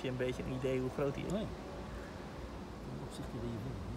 je een beetje een idee hoe groot die is. Nee. Op zich die